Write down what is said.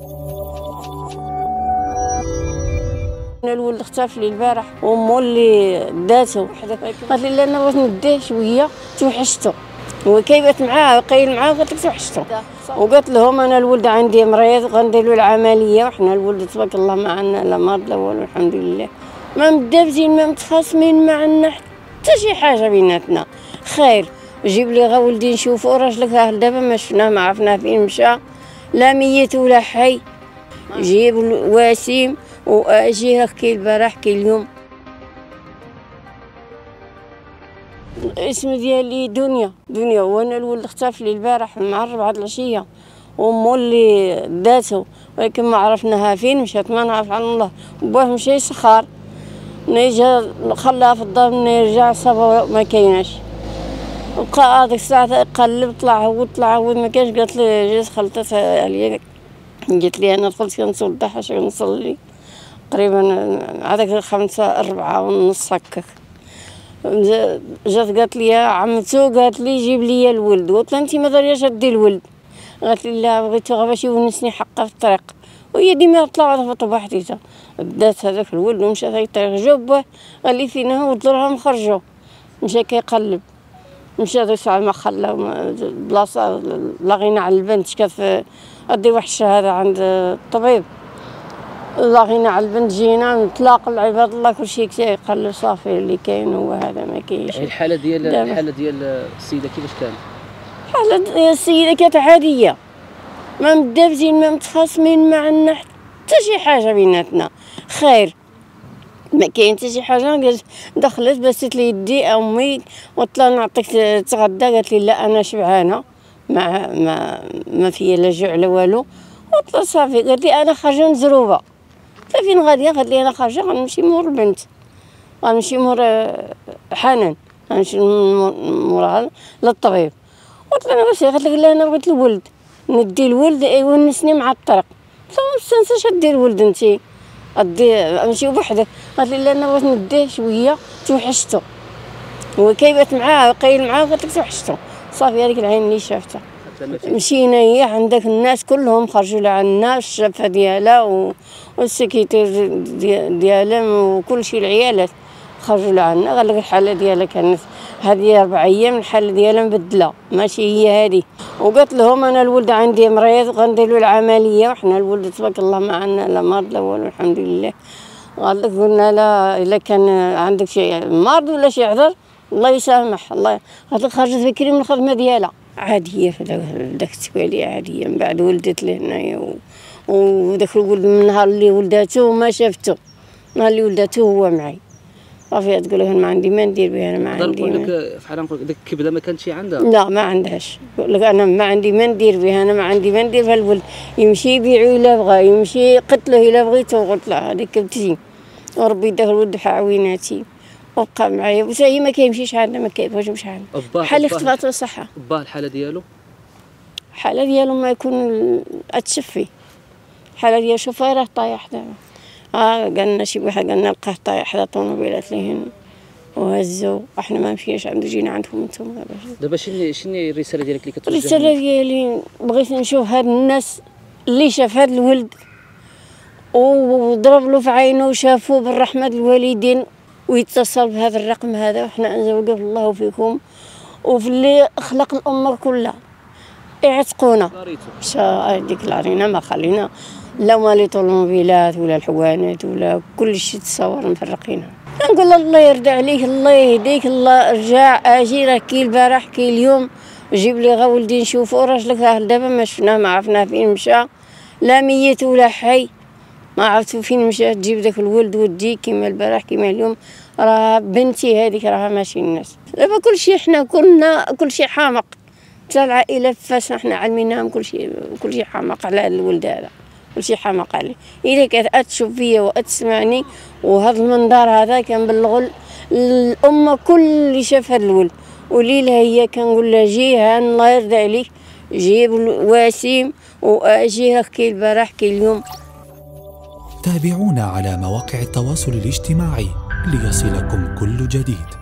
انا الولد اختفى لي البارح وامو اللي داتو قالت لي لا انا بغيت نديه شويه توحشته. هو كيبات معاه قايل معاه قالت لك توحشته. وقالت لهم انا الولد عندي مريض غندير له العمليه وحنا الولد تبارك الله ما عندنا لا مرض لا والو الحمد لله. ما مدابزين ما متخاصمين ما عندنا حتى شي حاجه بيناتنا خير. جيب لي غا ولدي نشوفو راجلك راه دابا ما شفناه ما عرفناه فين مشى لا ميت ولا حي. جيب وسيم واجي راك كاين البارح كاين اليوم. الاسم ديالي دنيا وانا الولد اختفى لي البارح مع 4 العشيه وامو اللي داتو ولكن ما عرفناها فين مشات ما نعرف على الله. باه مشى يسخر نيجا خلاها في الدار نرجع صافا ما كايناش. بقى هذيك الساعه قلب طلع هو ما كانش. قالت لي جات خلطت عليا قالت لي انا دخلت كنصلي حاجه نصلي تقريبا هذاك 5 4 ونص هكاك. جات قالت لي عمتو قالت لي جيب لي الولد. قلت لها انت ما دارياش دي الولد. قالت لي لا بغيتو غير باش يونسني حقه في الطريق وهي ديما طلع تهبط بوحديتها. دات هذاك الولد ومشى هذاك الطريق جا باه قال لي فينها ودرهم خرجوا. مشى كيقلب مشى هذيك الساعه ما خلا بلاصه لا غنى على البنت كاف ادي واحد الشهاده عند الطبيب لا غنى على البنت. جينا نتلاقى العباد الله كلشي كيقلب صافي اللي كاين هو هذا ما كاينش. الحاله ديال السيده كيفاش كانت؟ حالة السيده كانت عاديه ما مدابزين ما متخاصمين ما عندنا حتى شي حاجه بيناتنا خير. ما كاين حتى شي حاجه. دخلت بست لي يدي امي قلت لها نعطيك تغدى. قالت لي لا انا شبعانه ما فيا لا جوع لا والو. قلت لها صافي. قالت لي انا خارجه مزروبه. قلت لها فين غاديه؟ قالت لي انا خارجه غنمشي مور البنت غنمشي مور حنان غنمشي مورها للطبيب. قلت لها انا واش؟ قالت لك لا انا بغيت الولد ندي الولد يونسني مع الطريق. قلت لها ما تنساش دير الولد انت نمشيو بوحدك. قالت لي لا انا بغيت نديه شويه توحشته. هو كيبات معاه قايل معاه قالت لك توحشته. صافي هذيك العين اللي شافتها مشينا هي عندك الناس كلهم خرجوا لها عندنا الشافه ديالها والسكيتير ديالها وكل شيء العيالات خرجوا لها عندنا. قال لك الحاله ديالها كانت هذه 4 ايام الحاله ديالها مبدله ماشي هي هذه. وقالت لهم انا الولد عندي مريض غندير له العمليه وحنا الولد تبارك الله ما عندنا لا مرض لا والو الحمد لله. قال لك قلنا لا الا كان عندك شي مرض ولا شي عذر الله يسامح الله. قالت لك خرجت بكري من الخدمه ديالها عاديه في داك التوالي عاديه. من بعد ولدت لهنايا وداك الولد من نهار اللي ولداتو ما شافته نهار اللي ولداتو هو معي. صافي تقول لك ما عندي ما ندير بها. انا ما عندي نقول لك فحال نقول لك ديك الكبده ما كانتش عندها. لا ما عندهاش. نقول لك انا ما عندي ما ندير بها. انا ما عندي ما ندير بها. الولد يمشي يبيعو الا بغى يمشي قتله الا بغيتو. قلت له هذيك كبتي وربي داك الولد عاوناتي وبقى معايا وتا هي ما كيمشيش عندنا ما كيبغيش يمشي عندنا بحال اختفات الصحه. باه الحاله ديالو ما يكون اتشفي. الحاله ديالو شوف راه طايح دابا. قالنا شي واحد قالنا لقاه طايح على طوموبيلات لهن وهزو. احنا ما مشيناش عنده جينا عندكم نتوما. دابا شنو الرساله ديالك اللي كتوجه؟ الرساله ديالي بغيت نشوف هاد الناس اللي شاف هاد الولد وضرب له في عينه وشافوه بالرحمه الوالدين ويتصل بهذا الرقم هذا. وحنا نزوقف الله فيكم وفي اللي خلق الامه كلها يعتقونا. هذيك العرينه ما خلينا لا مالي طوموبيلات ولا الحوانات ولا كل شيء تصور مفرقينها. نقول الله يرضى عليك الله يهديك الله رجع اجي راه كاين البارح كاين اليوم. جيب لي غا ولدي نشوفو راجلك راه دابا ما شفناه ما عرفناه فين مشى لا ميت ولا حي. ما عرفتو فين مشى. تجيب داك الولد ودي كيما البارح كيما اليوم. راه بنتي هذيك راه ماشي الناس. دابا كلشي حنا كلنا كلشي حامق حتى العائله فاش حنا علميناهم كلشي حامق على هذا الولد هذا كلشي حامق عليه. اذا كانت تشوف فيا وتسمعني وهذا المنظر هذا كنبلغوا الامه كل اللي شاف هذا الولد. وليلة هي كنقول لها جي هان الله يرضى عليك جيب وسيم واجي راك كاين البارح كاين اليوم. تابعونا على مواقع التواصل الاجتماعي ليصلكم كل جديد.